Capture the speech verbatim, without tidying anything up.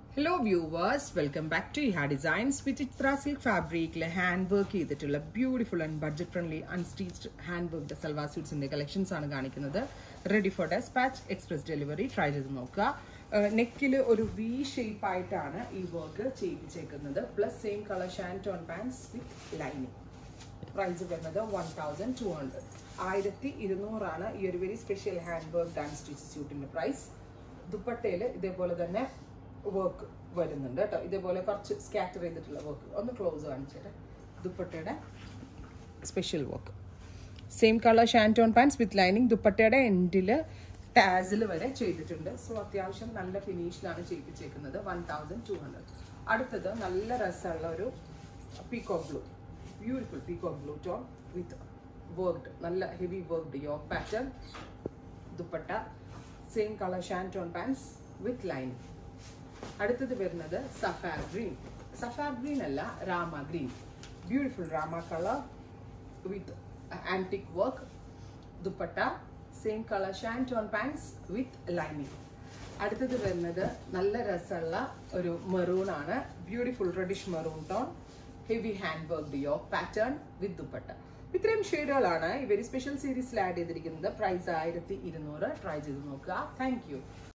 Hello viewers, welcome back to Iha Designs with Chitra silk fabric le handwork ചെയ്തിട്ടുള്ള beautiful and budget friendly unstitched handwork salwar suits ന്റെ collections ആണ് കാണിക്കുന്നത്. Ready for dispatch, express delivery. try ചെയ്ത് നോക്കുക. നെക്കിൽ ഒരു V shape ആയിട്ടാണ് ഈ വർക്ക് ചെയ്യിപ്പിച്ചേക്കുന്നത്. Plus same color shanton pants with lining. Price വരുന്നത് one thousand two hundred. ആയിരത്തി ഇരുന്നൂറ് ആണ് ഈ ഒരു very special handwork unstitched suitന്റെ price. ദുപ്പട്ടയിൽ ഇതേപോലെ തന്നെ വർക്ക് വരുന്നുണ്ട് കേട്ടോ. ഇതേപോലെ കുറച്ച് സ്കാറ്റർ ചെയ്തിട്ടുള്ള വർക്ക് ഒന്ന് ക്ലോസ് കാണിച്ചിട്ട് ദുപ്പട്ടയുടെ special work same colour shantoon pants with lining ദുപ്പട്ടയുടെ എൻഡിൽ ടാസിൽ വരെ ചെയ്തിട്ടുണ്ട്. സോ അത്യാവശ്യം നല്ല ഫിനിഷിലാണ് ചെയ്യിപ്പിച്ചേക്കുന്നത്. One thousand two hundred. അടുത്തത് നല്ല രസമുള്ള ഒരു peacock blue, beautiful peacock blue tone with worked നല്ല heavy worked yoke pattern dupatta same colour shantoon pants with lining. അടുത്തത് വരുന്നത് സഫാർ ഗ്രീൻ, സഫാർ ഗ്രീൻ അല്ല rama green, beautiful rama colour with antique work dupatta same colour shantoon pants with lining. അടുത്തത് വരുന്നത് നല്ല രസമുള്ള ഒരു maroon ആണ്, beautiful reddish maroon tone heavy hand work yoke pattern with dupatta. ഇത്രയും ഷെയ്ഡുകളാണ് ഈ വെരി സ്പെഷ്യൽ സീരീസിൽ ആഡ് ചെയ്തിരിക്കുന്നത്. പ്രൈസ് ആയിരത്തി ഇരുന്നൂറ്. ട്രൈ ചെയ്ത് നോക്കുക. Thank U.